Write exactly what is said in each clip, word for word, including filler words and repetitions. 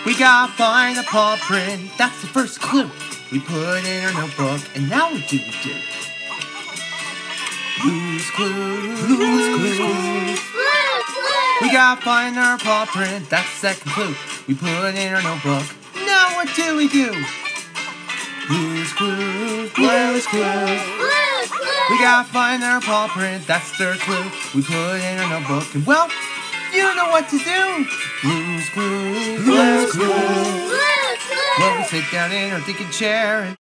We gotta find the paw print, that's the first clue. We put in our notebook, and now what do we do? Blue's Clues, Blue's Clues. We gotta find our paw print, that's the second clue. We put in our notebook, now what do we do? Blue's Clues, Blue's Clues. We gotta find our paw print, that's the third clue. We put in our notebook, and well, you know what to do. Blue's Clues, Blue's Clues. Well, we sit down in our thinking chair and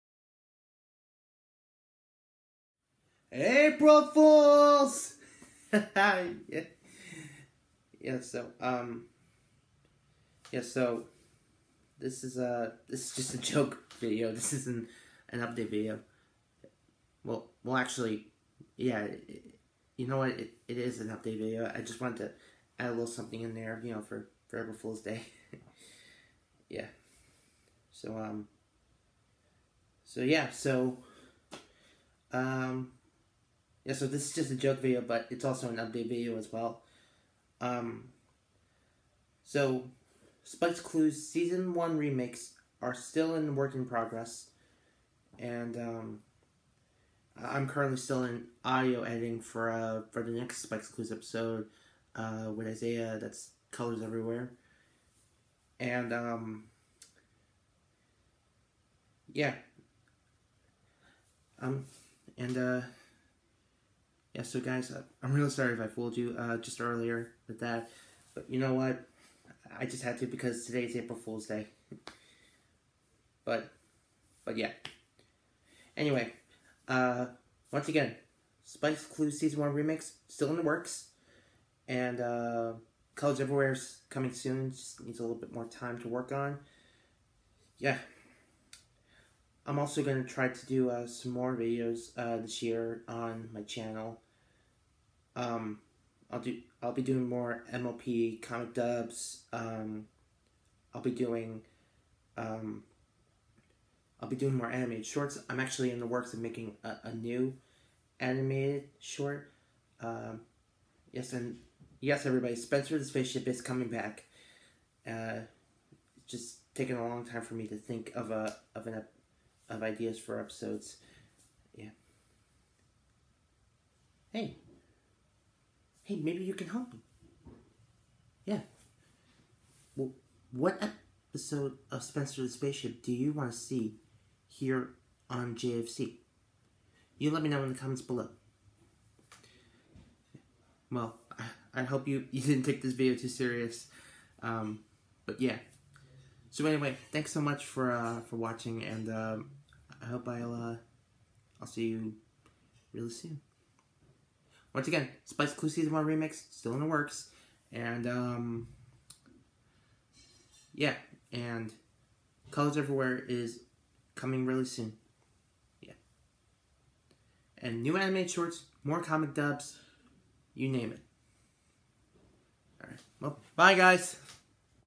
April Fools! yeah. yeah, so, um, yeah, so, this is, uh, this is just a joke video. This isn't an update video. Well, well, actually, yeah, it, you know what, it, it is an update video. I just wanted to add a little something in there, you know, for, for April Fool's Day. yeah. So, um, so, yeah, so, um, yeah, so this is just a joke video, but it's also an update video as well. Um, so, Spike's Clues Season one remakes are still in work in progress, and, um, I'm currently still in audio editing for, uh, for the next Spike's Clues episode, uh, with Isaiah, that's Colors Everywhere, and, um, yeah, um, and, uh, yeah, so guys, uh, I'm really sorry if I fooled you, uh, just earlier with that, but you know what, I just had to because today's April Fool's Day, but, but yeah, anyway, uh, once again, Spike's Clues Season one Remix, still in the works, and, uh, Colors Everywhere's coming soon, just needs a little bit more time to work on, yeah. I'm also going to try to do uh, some more videos uh, this year on my channel. Um, I'll do. I'll be doing more M L P comic dubs. Um, I'll be doing. Um, I'll be doing more animated shorts. I'm actually in the works of making a, a new animated short. Um, yes, and yes, everybody. Spencer the Spaceship is coming back. Uh, it's just taking a long time for me to think of a of an. of ideas for episodes. Yeah. Hey. Hey, maybe you can help me. Yeah. Well, what episode of Spencer the Spaceship do you want to see here on J F C? You let me know in the comments below. Well, I, I hope you, you didn't take this video too serious. Um, but yeah. So anyway, thanks so much for uh, for watching, and um, I hope I'll uh, I'll see you really soon. Once again, Spike's Clues Season one Remix still in the works, and um, yeah, and Colors Everywhere is coming really soon. Yeah, and new animated shorts, more comic dubs, you name it. All right, well, bye guys.